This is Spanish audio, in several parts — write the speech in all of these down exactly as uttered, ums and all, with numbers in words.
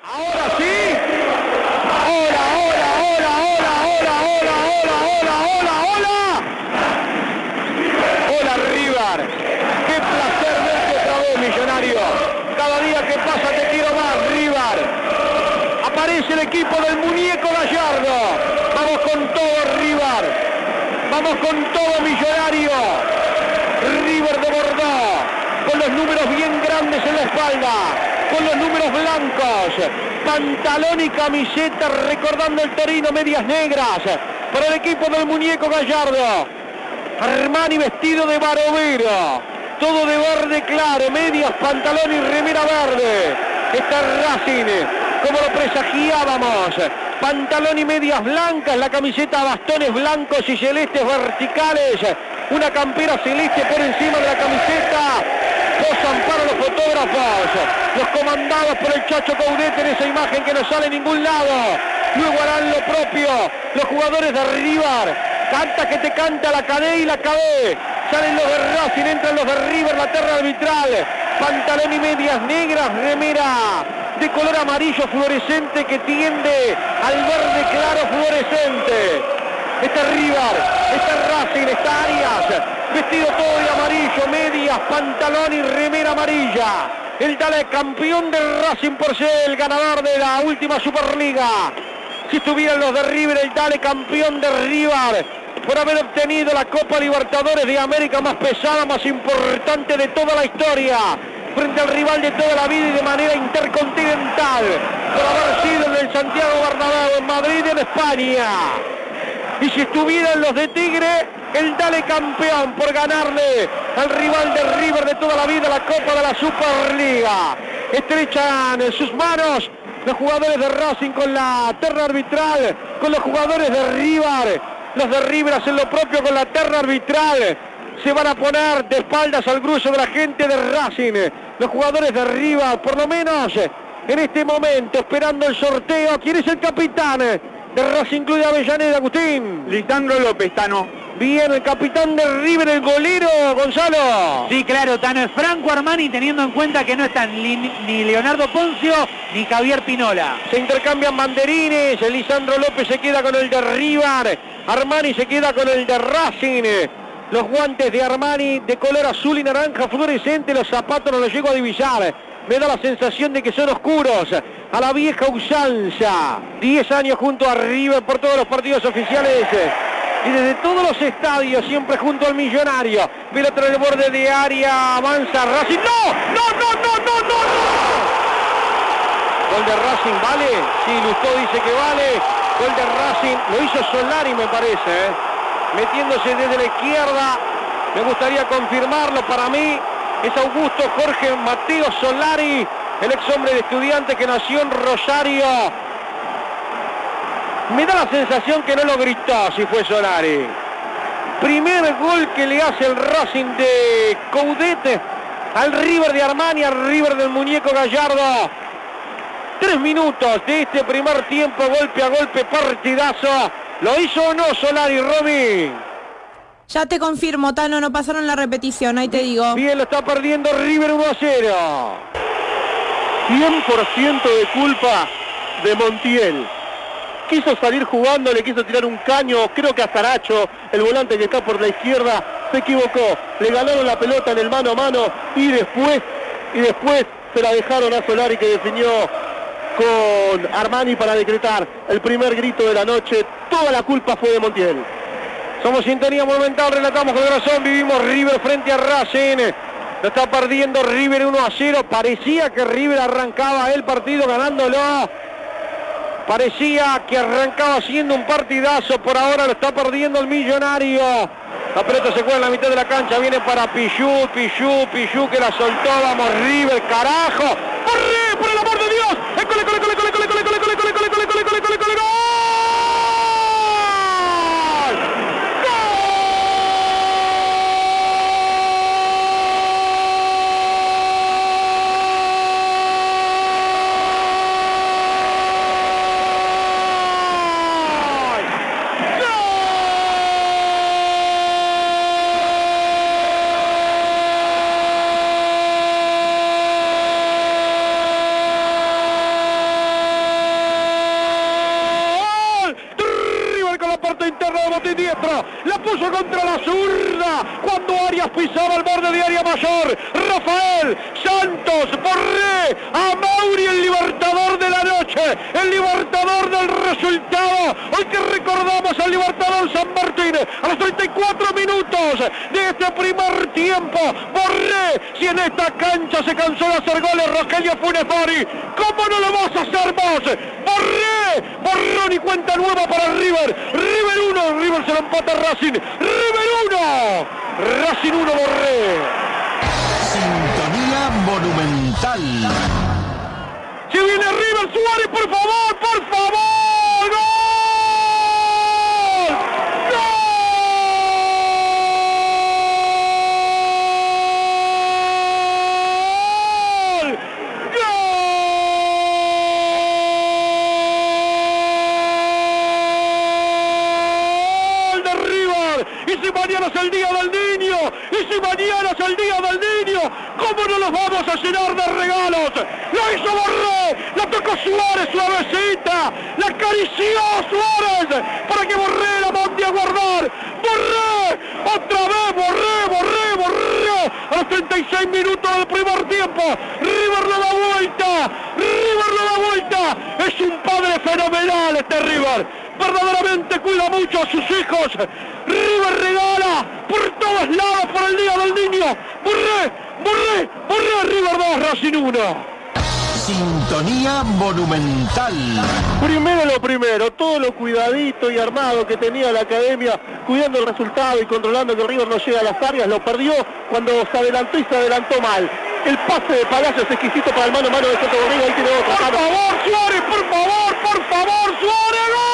Ahora sí. Hola, hola, hola, hola, hola, hola, hola, hola, hola, hola. Hola, River. Qué placer verte otra vez, Millonario. Cada día que pasa te quiero más, River. Aparece el equipo del muñeco Gallardo. Vamos con todo, River. Vamos con todo, Millonario. River de Bordeaux, con los números bien grandes en la espalda, con los números blancos, pantalón y camiseta recordando el Torino, medias negras, para el equipo del muñeco Gallardo. Armani vestido de barovero, todo de verde claro, medias, pantalón y remera verde. Está Racing, como lo presagiábamos, pantalón y medias blancas, la camiseta bastones blancos y celestes verticales, una campera celeste por encima de la camiseta. Posan para los fotógrafos, los comandados por el Chacho Coudet en esa imagen que no sale en ningún lado. Luego harán lo propio los jugadores de River. Canta que te canta la K D y la K B. Salen los de Racing, entran los de River, la terna arbitral. Pantalón y medias negras, remera de color amarillo fluorescente que tiende al verde claro fluorescente. Está River, está Racing, está Arias, vestido todo de amarillo, medias, pantalón y remera amarilla. El Dale campeón de Racing por ser el ganador de la última Superliga. Si estuvieran los de River, el Dale campeón de River por haber obtenido la Copa Libertadores de América más pesada, más importante de toda la historia, frente al rival de toda la vida y de manera intercontinental, por haber sido en el Santiago Bernabéu, en Madrid, en España. Y si estuvieran los de Tigre, el Dale campeón por ganarle al rival de River de toda la vida la Copa de la Superliga. Estrechan en sus manos los jugadores de Racing con la terna arbitral, con los jugadores de River. Los de River hacen lo propio con la terna arbitral. Se van a poner de espaldas al grueso de la gente de Racing. Los jugadores de River, por lo menos en este momento, esperando el sorteo. ¿Quién es el capitán de Racing Club de Avellaneda, Agustín? Lisandro López, Tano. Bien, el capitán de River, el golero, Gonzalo. Sí, claro, Tano, es Franco Armani, teniendo en cuenta que no están ni, ni Leonardo Poncio ni Javier Pinola. Se intercambian banderines, el Lisandro López se queda con el de River, Armani se queda con el de Racing. Los guantes de Armani de color azul y naranja fluorescente, los zapatos no los llego a divisar. Me da la sensación de que son oscuros, a la vieja usanza. diez años junto a River por todos los partidos oficiales y desde todos los estadios, siempre junto al Millonario. Pelota en el borde de área, avanza Racing. ¡No! ¡No, no, no, no, no, no! Gol de Racing, ¿vale? Sí, Lustó dice que vale. Gol de Racing, lo hizo Solari, me parece, ¿eh? Metiéndose desde la izquierda. Me gustaría confirmarlo, para mí es Augusto Jorge Mateo Solari, el ex hombre de Estudiantes que nació en Rosario. Me da la sensación que no lo gritó si fue Solari. Primer gol que le hace el Racing de Coudet al River de Armani, al River del muñeco Gallardo. Tres minutos de este primer tiempo, golpe a golpe, partidazo. ¿Lo hizo o no Solari, Romy? Ya te confirmo, Tano, no pasaron la repetición, ahí te digo. Bien, lo está perdiendo River uno a cero. cien por ciento de culpa de Montiel. Quiso salir jugando, le quiso tirar un caño, creo que a Saracho, el volante que está por la izquierda, se equivocó. Le ganaron la pelota en el mano a mano y después, y después se la dejaron a Solari, que definió con Armani para decretar el primer grito de la noche. Toda la culpa fue de Montiel. Somos Sintonía Monumental, relatamos con corazón, vivimos River frente a Racing. Lo está perdiendo River uno a cero. Parecía que River arrancaba el partido ganándolo. Parecía que arrancaba haciendo un partidazo. Por ahora lo está perdiendo el Millonario. La pelota se juega en la mitad de la cancha. Viene para Pichu, Pichu, Pichu que la soltó. Vamos River, carajo. ¡Corre, por el amor de Dios! ¡Cole, cole, cole, cole, cole, cole, cole, cole, cole, cole, cole, cole, cole, cole, cole, ¡gol! la puso contra la zurda, cuando Arias pisaba el borde de área mayor. Rafael Santos, Borré, a Mauri, el libertador de la noche, el libertador del resultado. Hoy que recordamos al libertador San Martín, a los treinta y cuatro minutos de este primer tiempo. Borré, si en esta cancha se cansó de hacer goles Rogelio Funes Mori, ¿cómo no lo vas a hacer vos? Borré, borrón y cuenta nueva para River. River uno, River se lo empata a Racing. River uno, Racing uno, Borré. Sintonía Monumental. Si viene River, Suárez, por favor, por favor. ¡Gol! Y si mañana es el día del niño, y si mañana es el día del niño, ¿cómo no los vamos a llenar de regalos? Lo hizo Borré, la tocó Suárez suavecita, la acarició Suárez para que Borré la mande a guardar. Borré, otra vez Borré, Borré, Borré, a los treinta y seis minutos del primer tiempo. River le da vuelta, River le da vuelta. Es un padre fenomenal este River. Verdaderamente cuida mucho a sus hijos. River regala por todos lados por el Día del Niño. Borré, Borré, Borré, River dos, Racing uno. Sintonía Monumental. Primero lo primero, todo lo cuidadito y armado que tenía la academia, cuidando el resultado y controlando que River no llegue a las áreas, lo perdió cuando se adelantó y se adelantó mal. El pase de Palacio es exquisito para el mano a mano de Soto Borrego, ahí tiene otra. Por favor, Suárez, por favor, por favor, Suárez, ¡gol!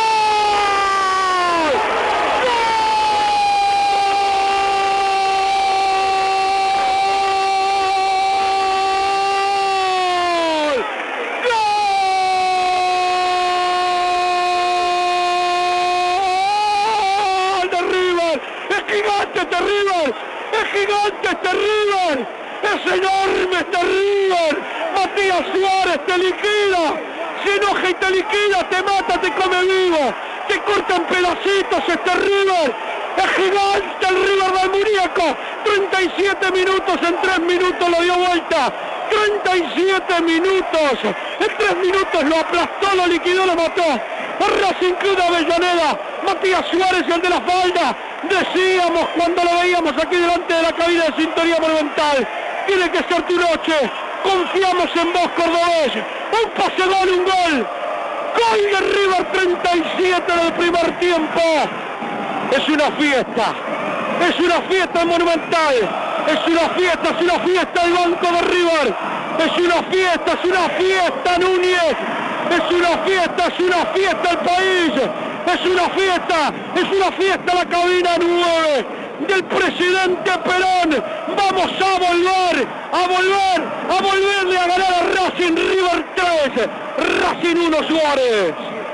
Este River, es gigante este River, es enorme este River. Matías Suárez te liquida, se enoja y te liquida, te mata, te come vivo, te corta en pedacitos este River. Es gigante el River del Muñeco. treinta y siete minutos, en tres minutos lo dio vuelta. treinta y siete minutos, en tres minutos lo aplastó, lo liquidó, lo mató. El Racing Club de Avellaneda, Matías Suárez, el de la falda. Decíamos cuando lo veíamos aquí delante de la cabina de Sintonía Monumental, tiene que ser tu noche, confiamos en vos, cordobés. Un pase gol, un gol. Gol de River, treinta y siete del primer tiempo. Es una fiesta, es una fiesta Monumental, es una fiesta, es una fiesta el banco de River, es una fiesta, es una fiesta Núñez, es una fiesta, es una fiesta el país, es una fiesta, es una fiesta la cabina nueve del presidente Perón. Vamos a volver, a volver, a volverle a ganar a Racing. River tres, Racing uno, Suárez.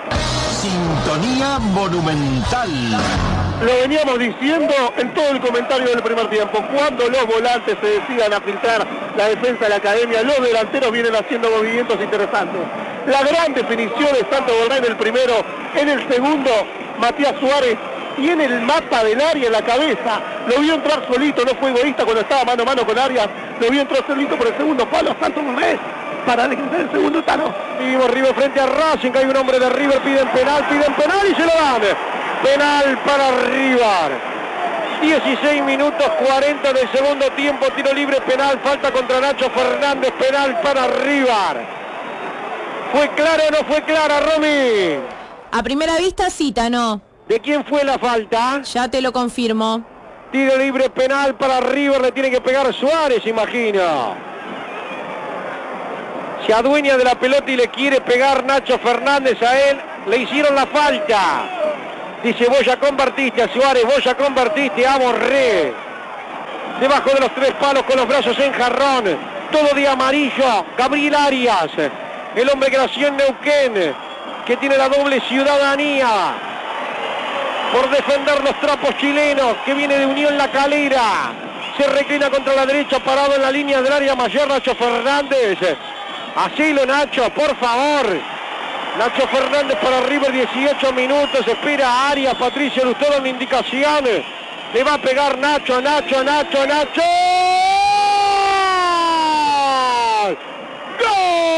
Sintonía Monumental. Lo veníamos diciendo en todo el comentario del primer tiempo. Cuando los volantes se decidan a filtrar la defensa de la academia, los delanteros vienen haciendo movimientos interesantes. La gran definición de Santos Borré en el primero, en el segundo, Matías Suárez tiene el mapa del área en la cabeza. Lo vio entrar solito, no fue egoísta cuando estaba mano a mano con Arias. Lo vio entrar solito por el segundo palo. Santos Borré para decretar el segundo Tano. Seguimos River frente a Racing, que hay un hombre de River, piden penal, piden penal y se lo dan. Penal para River. dieciséis minutos cuarenta del segundo tiempo, tiro libre, penal, falta contra Nacho Fernández, penal para River. ¿Fue clara o no fue clara, Romy? A primera vista, cita, no. ¿De quién fue la falta? Ya te lo confirmo. Tiro libre, penal para River, le tiene que pegar Suárez, imagino. Se adueña de la pelota y le quiere pegar Nacho Fernández a él. Le hicieron la falta. Dice, vos ya convertiste a Suárez, vos ya convertiste a Borré. Debajo de los tres palos con los brazos en jarrón. Todo de amarillo, Gabriel Arias. El hombre que nació en Neuquén, que tiene la doble ciudadanía. Por defender los trapos chilenos, que viene de Unión La Calera. Se reclina contra la derecha, parado en la línea del área mayor, Nacho Fernández. Hacelo, Nacho, por favor. Nacho Fernández para River, dieciocho minutos, espera a Arias, Patricio Lustó en indicaciones. Le va a pegar Nacho, Nacho, Nacho, Nacho. ¡Gol!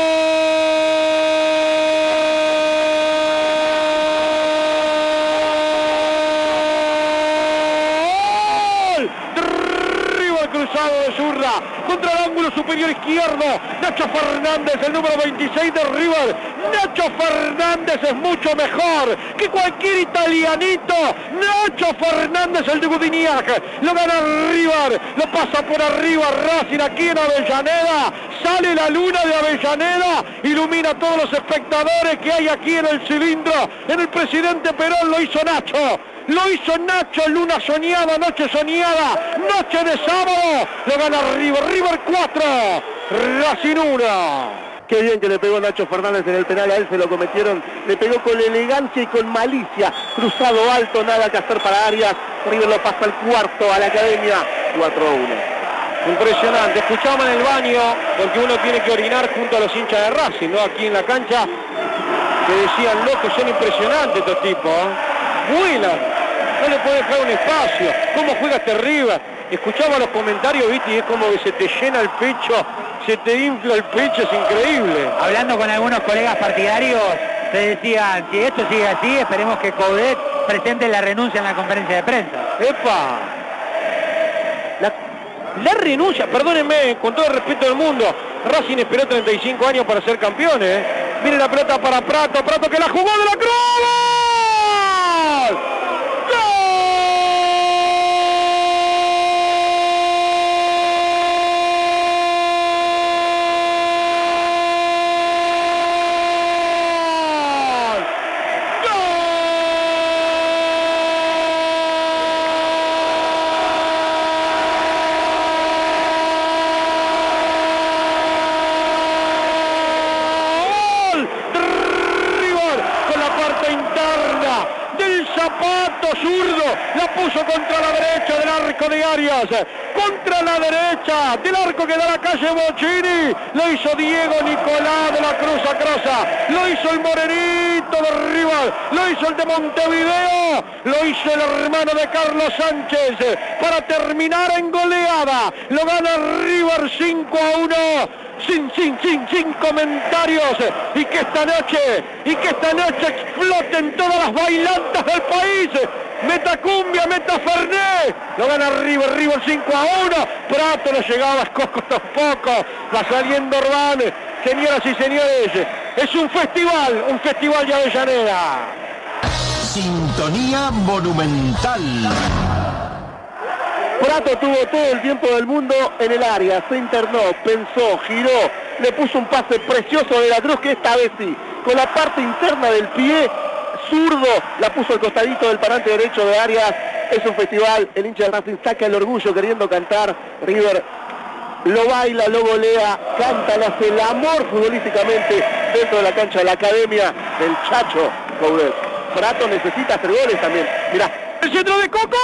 River cruzado de zurda contra el ángulo superior izquierdo. Nacho Fernández, el número veintiséis de River. Nacho Fernández es mucho mejor que cualquier italianito. Nacho Fernández, el de Budiniac, lo gana River, lo pasa por arriba Racing aquí en Avellaneda. Sale la luna de Avellaneda, ilumina a todos los espectadores que hay aquí en el cilindro. En el Presidente Perón lo hizo Nacho. Lo hizo Nacho, luna soñada, noche soñada, noche de sábado. Lo gana River, River cuatro, Racing uno. Qué bien que le pegó Nacho Fernández en el penal, a él se lo cometieron, le pegó con elegancia y con malicia, cruzado alto, nada que hacer para Arias. River lo pasa al cuarto a la Academia, cuatro a uno. Impresionante, escuchamos en el baño, porque uno tiene que orinar junto a los hinchas de Racing, ¿no? Aquí en la cancha, que decían, locos, son impresionantes estos tipos, ¿eh? Vuelan, no le puede dejar un espacio, cómo juega este River. Escuchaba los comentarios, viste, y es como que se te llena el pecho, se te infla el pecho, es increíble. Hablando con algunos colegas partidarios, se decían, si esto sigue así, esperemos que Coudet presente la renuncia en la conferencia de prensa. ¡Epa! La, la renuncia, perdónenme, con todo el respeto del mundo, Racing esperó treinta y cinco años para ser campeones, ¿eh? Viene la pelota para Prato, Prato que la jugó de la Cruz. La puso contra la derecha del arco de Arias, contra la derecha del arco que da la calle Bocchini, lo hizo Diego Nicolás de la Cruz Acrosa, lo hizo el morenito de River, lo hizo el de Montevideo, lo hizo el hermano de Carlos Sánchez, para terminar en goleada, lo gana River cinco a uno. Sin, sin, sin, sin comentarios, y que esta noche, y que esta noche exploten todas las bailantas del país. Meta cumbia, meta Fernet, lo gana River, River cinco a uno. Prato no llegaba, Escoco tampoco, va saliendo Orbán. Señoras y señores, es un festival, un festival de Avellaneda. Sintonía monumental. Prato tuvo todo el tiempo del mundo en el área, se internó, pensó, giró, le puso un pase precioso de la Cruz, que esta vez sí, con la parte interna del pie zurdo, la puso al costadito del parante derecho de Arias. Es un festival, el hincha de Racing saca el orgullo queriendo cantar, River lo baila, lo golea, canta, le hace el amor futbolísticamente dentro de la cancha de la Academia del Chacho Coudet. Prato necesita hacer goles también, mirá. El centro de Coco.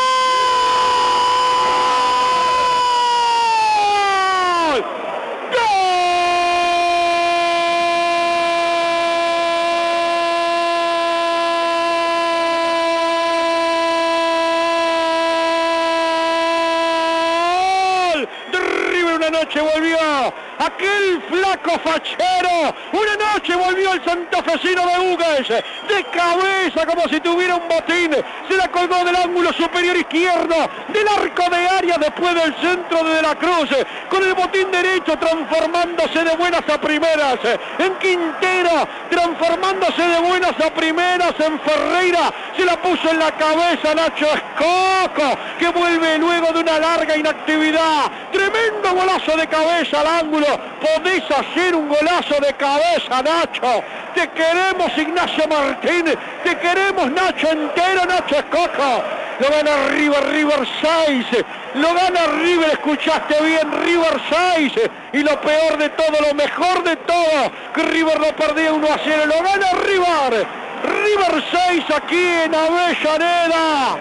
Noche volvió aquel flaco fachero, una noche volvió el santafesino de Hugues, de cabeza como si tuviera un botín, se la colgó del ángulo superior izquierdo, del arco de Arias después del centro de De la Cruz, con el botín derecho transformándose de buenas a primeras en Quintero, transformándose de buenas a primeras en Ferreira, se la puso en la cabeza Nacho Escoco, que vuelve luego de una larga inactividad. Tremendo golazo de cabeza al ángulo, podés hacer un golazo de cabeza, Nacho. Te queremos, Ignacio Martínez, te queremos, Nacho entero, Nacho Escoco. Lo gana River, River seis, lo gana River, escuchaste bien, River seis, y lo peor de todo, lo mejor de todo, que River lo perdía uno a cero, lo gana River, River seis aquí en Avellaneda.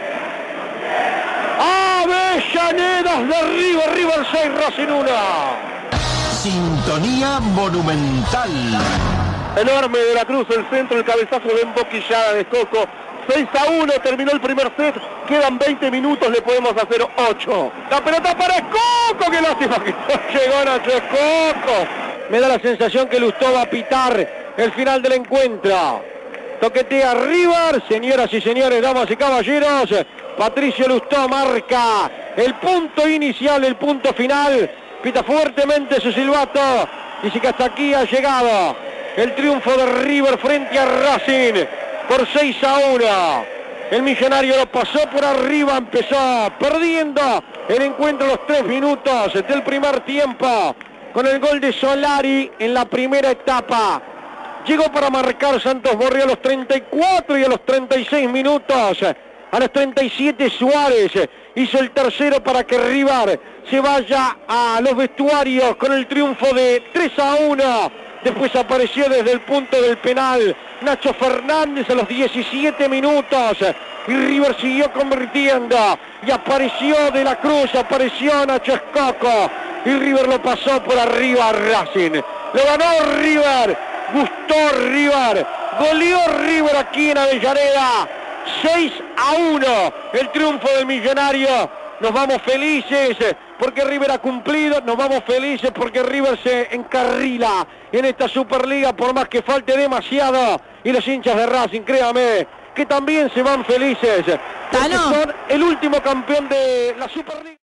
Avellanedas de River, River seis, Racing uno. Sintonía monumental. Enorme de la Cruz, el centro, el cabezazo de emboquillada de Coco. seis a uno terminó el primer set, quedan veinte minutos, le podemos hacer ocho. La pelota para Coco, qué lástima que no llegó Nacho Coco. Me da la sensación que Lustó va a pitar el final del encuentro. Toquetea River, señoras y señores, damas y caballeros. Patricio Lustó marca el punto inicial, el punto final. Pita fuertemente su silbato. Dice que hasta aquí ha llegado el triunfo de River frente a Racing por seis a uno. El Millonario lo pasó por arriba, empezó perdiendo el encuentro a los tres minutos del primer tiempo con el gol de Solari en la primera etapa. Llegó para marcar Santos Borré a los treinta y cuatro y a los treinta y seis minutos. A los treinta y siete Suárez hizo el tercero para que River se vaya a los vestuarios con el triunfo de tres a uno. Después apareció desde el punto del penal Nacho Fernández a los diecisiete minutos. Y River siguió convirtiendo. Y apareció De la Cruz, apareció Nacho Coco. Y River lo pasó por arriba a Racing. Lo ganó River. Gustó River. Goleó River aquí en Avellaneda. seis a uno. El triunfo del Millonario. Nos vamos felices porque River ha cumplido, nos vamos felices porque River se encarrila en esta Superliga por más que falte demasiado, y los hinchas de Racing, créame, que también se van felices porque Tano. son el último campeón de la Superliga.